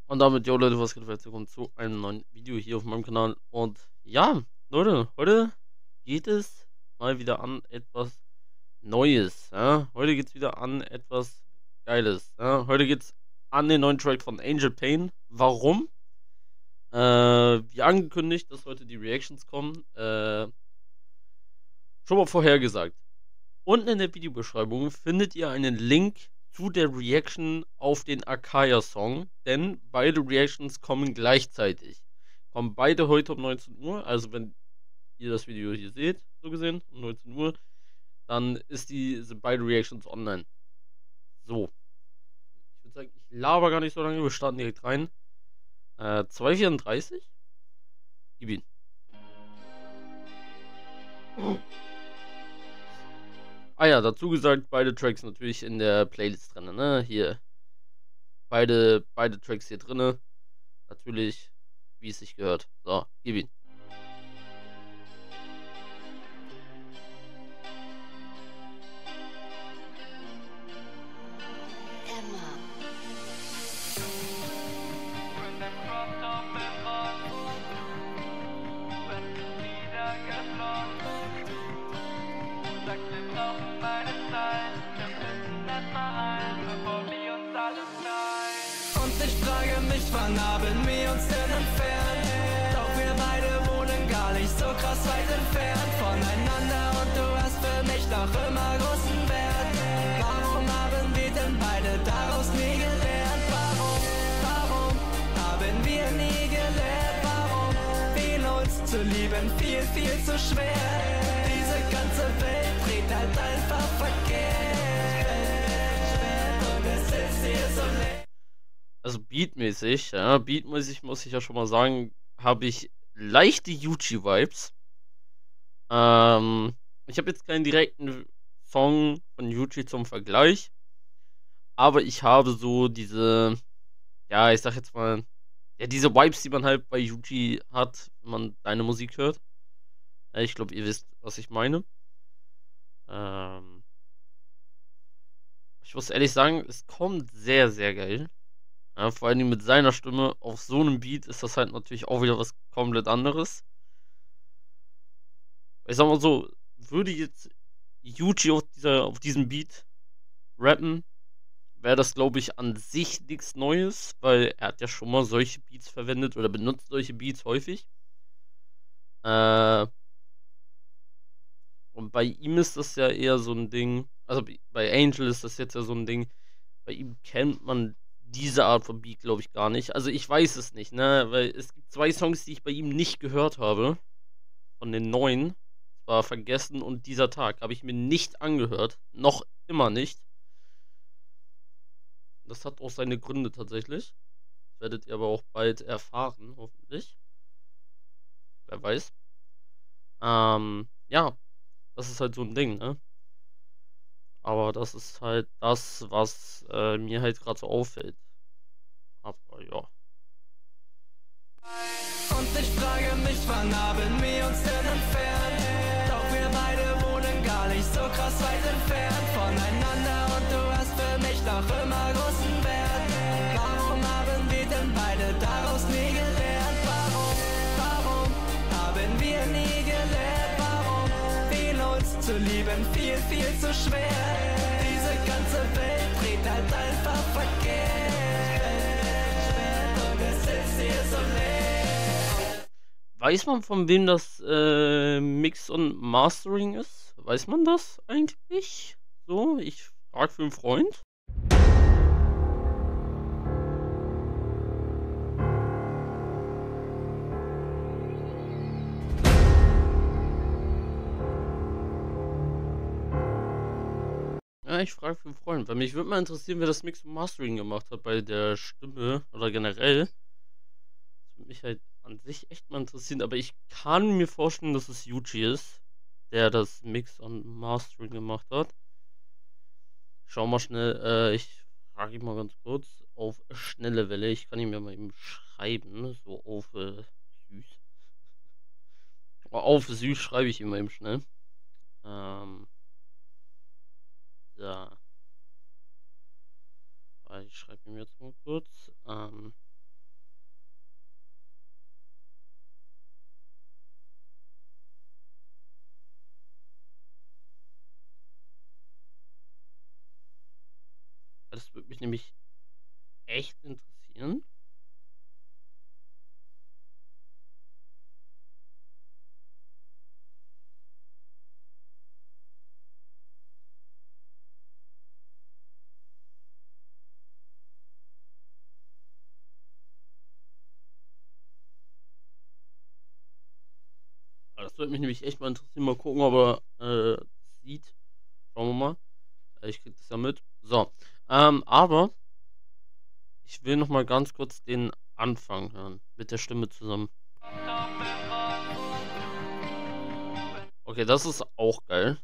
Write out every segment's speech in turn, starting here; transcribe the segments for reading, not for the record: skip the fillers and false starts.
Und damit, yo Leute, was geht? Herzlich willkommen zu einem neuen Video hier auf meinem Kanal. Und ja, Leute, heute geht es mal wieder an etwas Neues. Ja? Heute geht es wieder an etwas Geiles. Ja? Heute geht es an den neuen Track von Angel Pain. Warum? Wie angekündigt, dass heute die Reactions kommen. Schon mal vorhergesagt. Unten in der Videobeschreibung findet ihr einen Link zu der Reaction auf den Akaya-Song, denn beide Reactions kommen gleichzeitig. Kommen beide heute um 19 Uhr, also wenn ihr das Video hier seht, so gesehen, um 19 Uhr, dann sind beide Reactions online. So, ich würde sagen, ich laber gar nicht so lange, wir starten direkt rein. 2:34? Gib ihn. Ah ja, dazu gesagt, beide Tracks natürlich in der Playlist drin, ne? Hier, beide Tracks hier drin. Natürlich, wie es sich gehört. So, gib ihn. Und ich frage mich, wann haben wir uns denn entfernt? Doch wir beide wohnen gar nicht so krass weit entfernt voneinander und du hast für mich noch immer großen Wert. Warum haben wir denn beide daraus nie gelernt? Warum haben wir nie gelernt? Warum fiel uns zu lieben viel zu schwer? Diese ganze Welt dreht halt einfach verkehrt und es ist hier so leer. Also beatmäßig muss ich ja schon mal sagen, habe ich leichte Yuji-Vibes. Ich habe jetzt keinen direkten Song von Yuji zum Vergleich, aber ich habe so diese, ja, ich sag jetzt mal, ja, diese Vibes, die man halt bei Yuji hat, wenn man deine Musik hört. Ich glaube, ihr wisst, was ich meine. Ähm, Ich muss ehrlich sagen, es kommt sehr, sehr geil. Ja, vor allem mit seiner Stimme auf so einem Beat ist das halt natürlich auch wieder was komplett anderes. Ich sag mal so, würde jetzt Yuji auf diesem Beat rappen, wäre das, glaube ich, an sich nichts Neues, weil er hat ja schon mal solche Beats verwendet oder benutzt solche Beats häufig. Äh, und bei ihm ist das ja eher so ein Ding, also bei Angel ist das jetzt ja so ein Ding, bei ihm kennt man diese Art von Beat, glaube ich, gar nicht. Also ich weiß es nicht, ne? Weil es gibt zwei Songs, die ich bei ihm nicht gehört habe. Von den neuen. Zwar Vergessen und Dieser Tag. Habe ich mir nicht angehört. Noch immer nicht. Das hat auch seine Gründe tatsächlich. Das werdet ihr aber auch bald erfahren, hoffentlich. Wer weiß. Ja, das ist halt so ein Ding, ne? Aber das ist halt das, was mir halt gerade so auffällt. Aber ja. Und ich frage mich, wann haben wir uns denn entfernt? Doch wir beide wohnen gar nicht so krass weit entfernt voneinander und du hast für mich noch immer großen Wert. Warum haben wir denn beide daraus nie gelernt? Warum haben wir nie gelernt? Warum fiel uns zu lieben viel zu schwer? Diese ganze Welt dreht halt einfach verkehrt und es ist hier so leer. Weiß man, von wem das Mix und Mastering ist? Weiß man das eigentlich? So, ich frage für einen Freund. Ja, ich frage für einen Freund, weil mich würde mal interessieren, wer das Mix und Mastering gemacht hat bei der Stimme oder generell. Das würde mich halt an sich echt mal interessieren, aber ich kann mir vorstellen, dass es Yuji ist, der das Mix und Mastering gemacht hat. Schau mal schnell, ich frage ihn mal ganz kurz auf schnelle Welle. Ich kann ihm ja mal eben schreiben, so auf süß. Auf süß schreibe ich ihm mal eben schnell. Da. Ich schreibe ihm jetzt mal kurz. Das würde mich nämlich echt interessieren. Das würde mich nämlich echt mal interessieren. Mal gucken, ob er sieht. Schauen wir mal. Ich krieg das ja mit. So. Aber ich will noch mal ganz kurz den Anfang hören. Mit der Stimme zusammen. Okay, das ist auch geil.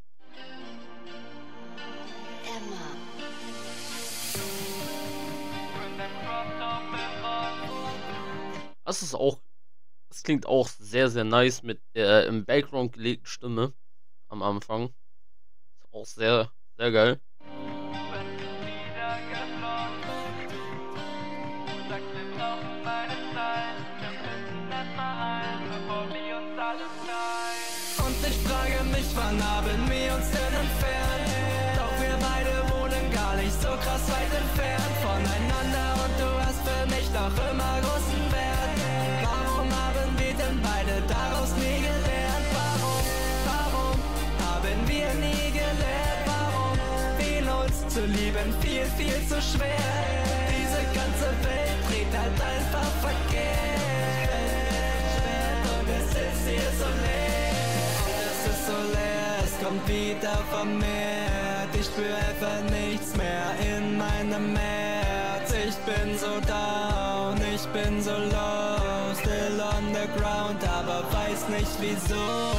Das ist auch. Das klingt auch sehr, sehr nice mit der im Background gelegten Stimme am Anfang. Ist auch sehr, sehr geil. Und ich frage mich, wann haben wir uns denn entfernt? Doch wir beide wohnen gar nicht so krass weit entfernt voneinander und du hast für mich noch immer großen Wert. Warum haben wir denn beide daraus nie gelernt? Warum haben wir nie gelernt? Warum fiel uns zu lieben viel, viel zu schwer? Diese ganze Welt dreht halt einfach verkehrt und es ist hier so leer. Und es ist so leer, es kommt wieder vermehrt. Ich spür einfach nichts mehr in meinem Herz. Ich bin so down, ich bin so low, still on the ground, aber weiß nicht wieso.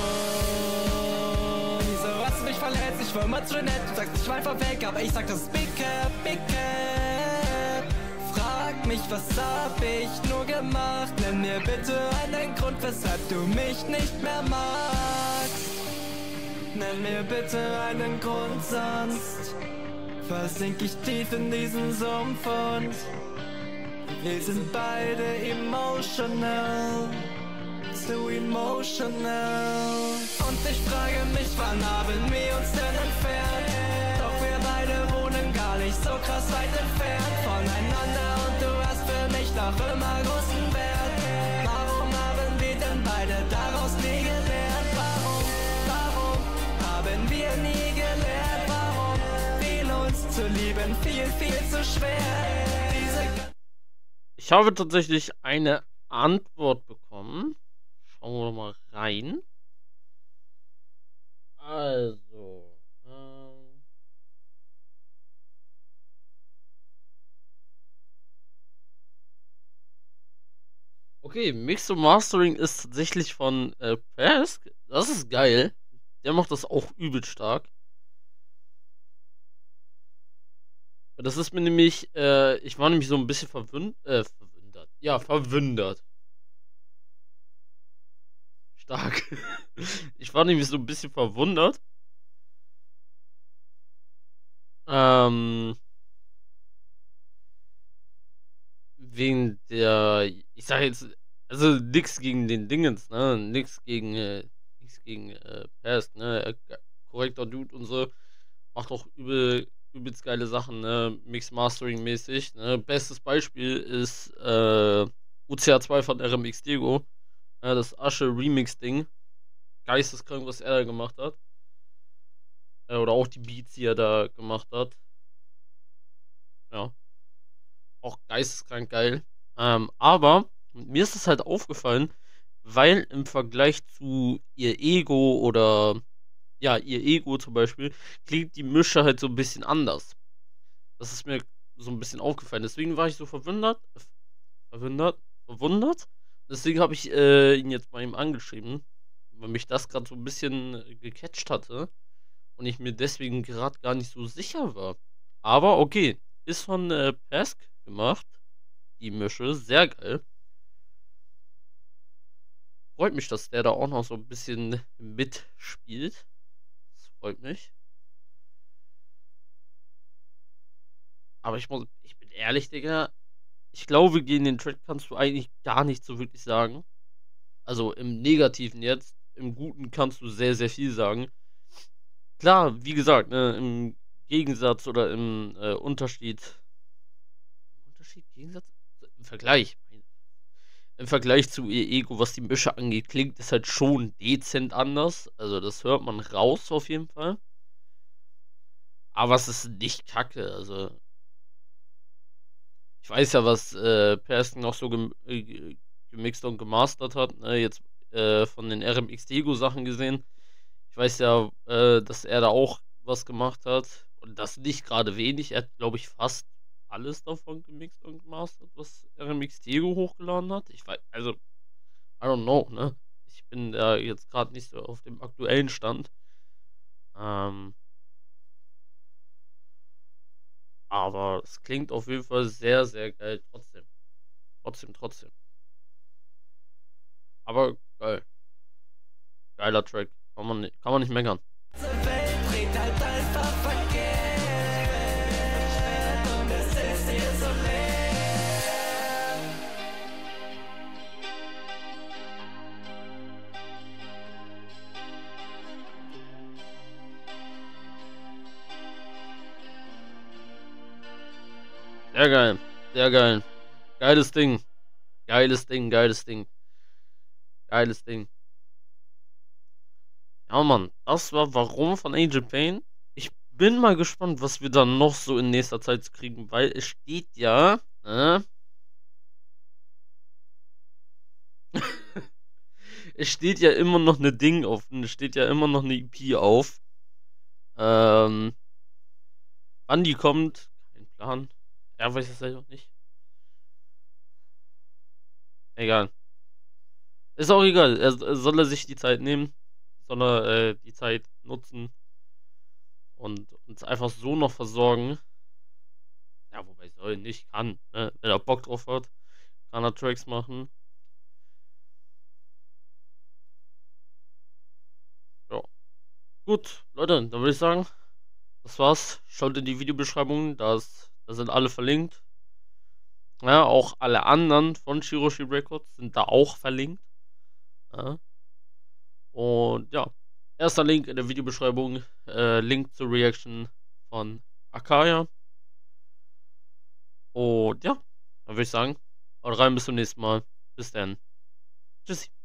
Wieso hast du mich verletzt? Ich war immer zu nett, du sagst, ich war einfach weg, aber ich sag, das ist big cap, big cap. Frag mich, was hab ich nur gemacht? Nenn mir bitte einen Grund, weshalb du mich nicht mehr magst. Nenn mir bitte einen Grund, sonst versink ich tief in diesen Sumpf und wir sind beide emotional, so emotional. Und ich frage mich, wann haben wir uns denn entfernt? Doch wir beide wohnen gar nicht so krass weit entfernt voneinander und du hast für mich noch immer großen Wert. Warum haben wir denn beide daraus nie gelernt? Warum haben wir nie gelernt? Warum fiel uns zu lieben viel, viel zu schwer? Ich habe tatsächlich eine Antwort bekommen. Schauen wir mal rein. Also. Okay, Mix und Mastering ist tatsächlich von Pesk. Das ist geil. Der macht das auch übel stark. Das ist mir nämlich, ich war nämlich so ein bisschen verwundert. Ja, verwundert. Stark. Ich war nämlich so ein bisschen verwundert. Wegen der, ich sage jetzt, also nix gegen den Dingens, ne? Nix gegen Pest, ne? Korrekter Dude und so. Macht auch übelst geile Sachen, ne? Mix-Mastering-mäßig, ne? Bestes Beispiel ist UCA2 von RMX Diego. Das Asche Remix-Ding. Geisteskrank, was er da gemacht hat. Oder auch die Beats, die er da gemacht hat. Ja. Auch geisteskrank geil. Aber mir ist es halt aufgefallen, weil im Vergleich zu ihr Ego oder ja, ihr Ego zum Beispiel, klingt die Mische halt so ein bisschen anders. Das ist mir so ein bisschen aufgefallen. Deswegen war ich so verwundert. Deswegen habe ich ihn jetzt mal ihm angeschrieben, weil mich das gerade so ein bisschen gecatcht hatte und ich mir deswegen gerade gar nicht so sicher war. Aber okay, ist von Pesk gemacht. Die Mische, sehr geil. Freut mich, dass der da auch noch so ein bisschen mitspielt. Das freut mich. Aber ich bin ehrlich, Digga. Ich glaube, gegen den Track kannst du eigentlich gar nicht so wirklich sagen. Also im Negativen jetzt. Im Guten kannst du sehr, sehr viel sagen. Klar, wie gesagt, ne, im Gegensatz oder im Unterschied viel Gegensatz im Vergleich. Im Vergleich zu ihr Ego, was die Mische angeht, klingt es halt schon dezent anders. Also, das hört man raus auf jeden Fall. Aber es ist nicht kacke. Also, ich weiß ja, was Persson noch so gemixt und gemastert hat. Ne? Jetzt von den RMX Ego Sachen gesehen. Ich weiß ja, dass er da auch was gemacht hat. Und das nicht gerade wenig. Er hat, glaube ich, fast alles davon gemixt und gemastert, was RMX Diego hochgeladen hat. Ich weiß, also, I don't know, ne? Ich bin da jetzt gerade nicht so auf dem aktuellen Stand. Ähm, aber es klingt auf jeden Fall sehr, sehr geil. Trotzdem. Trotzdem. Aber geil. Geiler Track. Kann man nicht meckern. Diese Welt dreht halt einfach verkehrt und es ist hier so leer. Sehr geil. Sehr geil. Geiles Ding. Geiles Ding. Ja, Mann. Das war Warum von Angel Pain. Ich bin mal gespannt, was wir dann noch so in nächster Zeit kriegen, weil es steht ja, es steht ja immer noch eine Ding auf, es steht ja immer noch eine EP auf. Wann die kommt, kein Plan. Er weiß es selber nicht. Egal. Ist auch egal. Soll er sich die Zeit nehmen, soll er die Zeit nutzen und uns einfach so noch versorgen. Ja, wobei soll nicht, kann. Ne? Wenn er Bock drauf hat, kann er Tracks machen. Ja. Gut, Leute, dann würde ich sagen, das war's. Schaut in die Videobeschreibung, da sind alle verlinkt. Ja, auch alle anderen von Shiroshi Records sind da auch verlinkt. Ja. Und ja, erster Link in der Videobeschreibung, Link zur Reaction von Akaya. Und ja, dann würde ich sagen, haut rein, bis zum nächsten Mal. Bis dann. Tschüssi.